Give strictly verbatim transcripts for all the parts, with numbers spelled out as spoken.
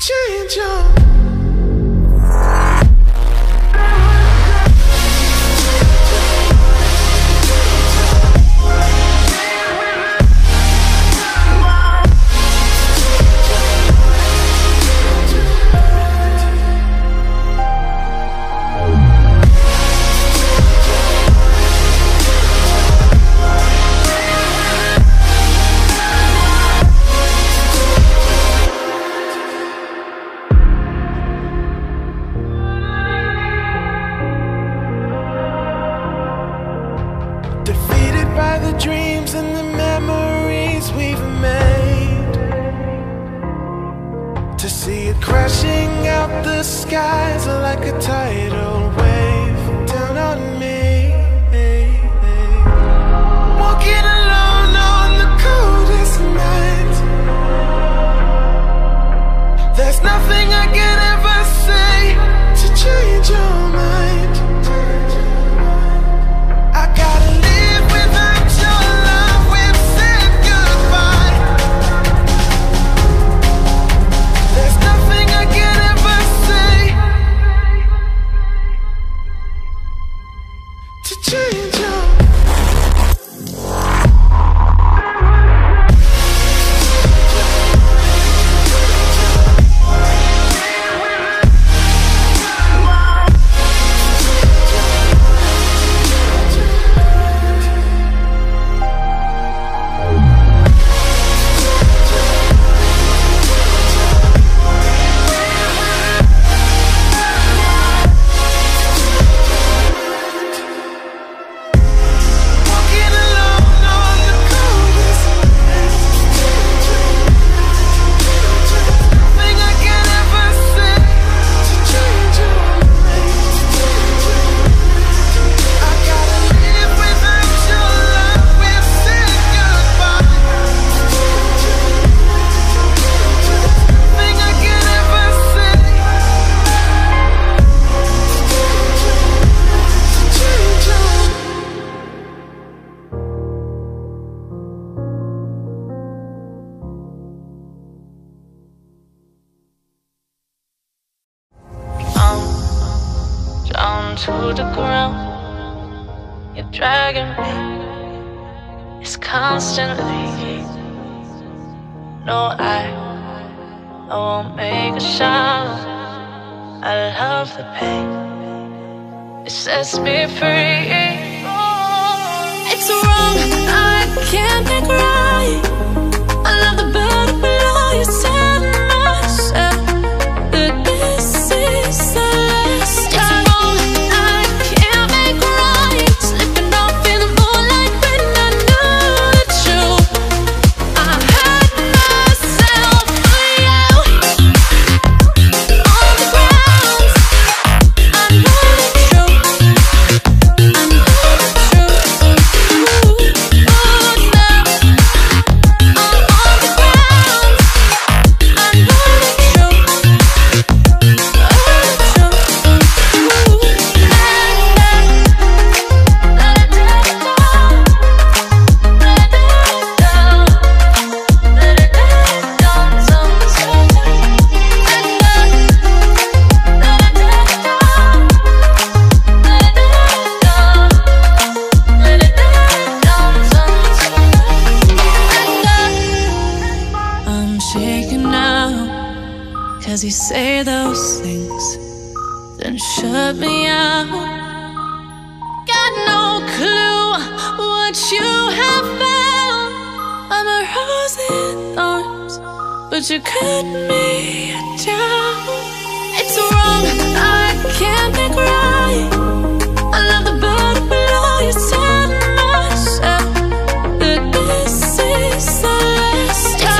change your dreams and the memories we've made, to see it crashing out the skies like a tidal wave down on me. Walking alone on the coldest night, there's nothing I can ever say to change your mind. I gotta live without your love, we've said goodbye. There's nothing I can ever say to change your to the ground. You're dragging me, it's constantly. No, I, I won't make a sound. I love the pain, it sets me free. It's wrong, I can't make right. I love the bird below you, said myself that this is the last time. Cause you say those things, then shut me out. Got no clue what you have found. I'm a rose in thorns, but you cut me down. It's wrong, I can't make right. I love the bird below you, said myself that this is the last time.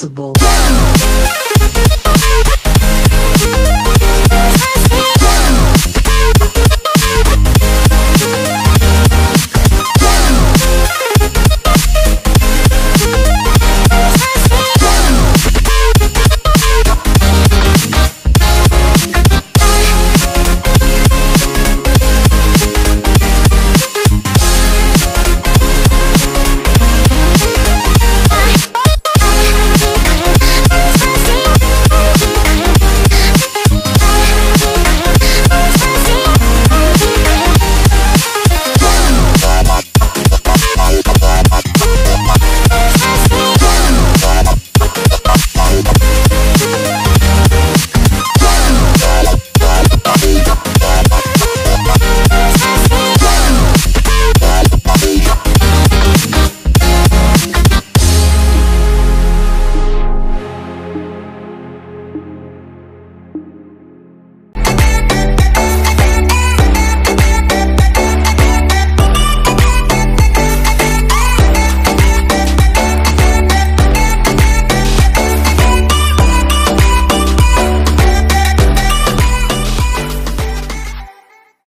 responsible.